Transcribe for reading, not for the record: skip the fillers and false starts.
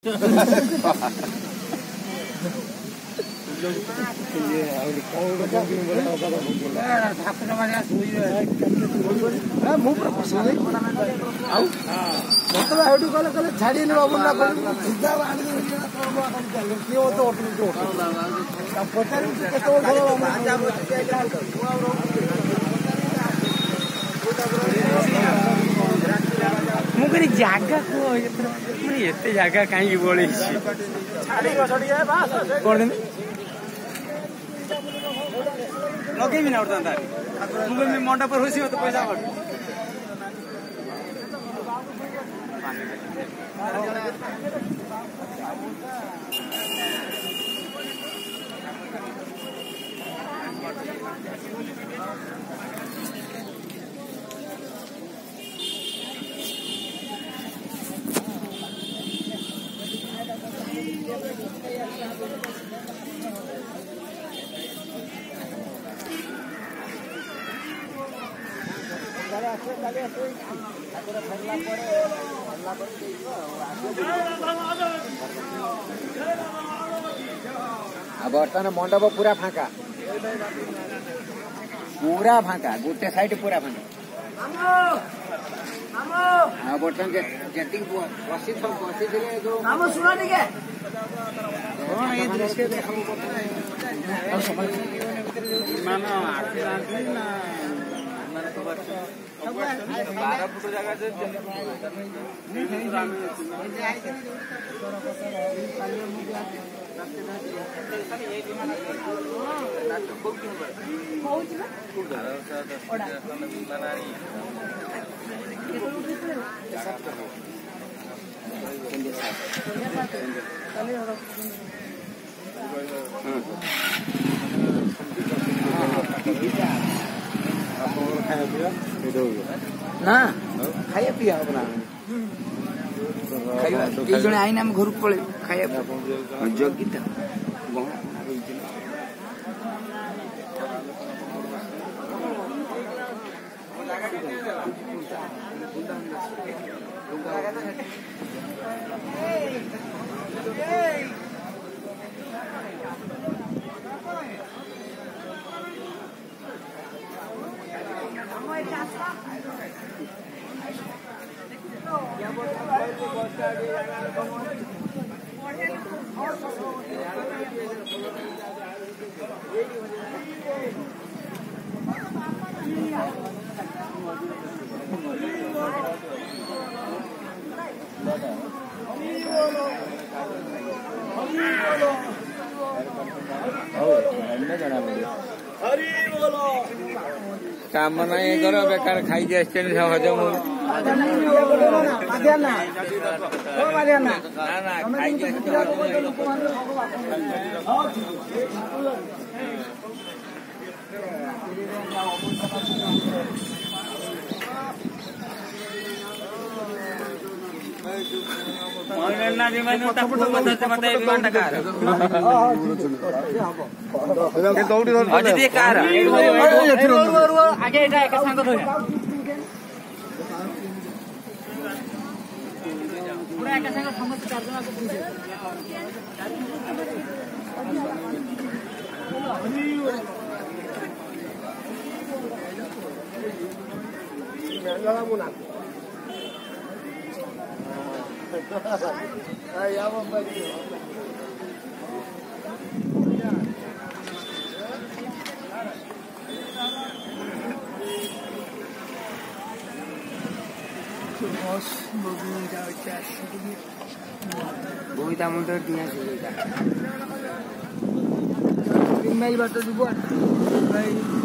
छाड़ी बाबू मुझे जगह एत जगह कहीं बड़े कौन लगे ना मुझे मंडप पर हुई तो पैसा बर्तमान मंडप पूरा फाँका गोटे साइड पूरा फाँका बर्तमान जी बसी बारह फुट जगह ना खाया पिया जन आईना घर को पड़े खाया जगीता काम नहीं करो बेकार खाई हजम बोईता मुंडर दिया से मेल बात तो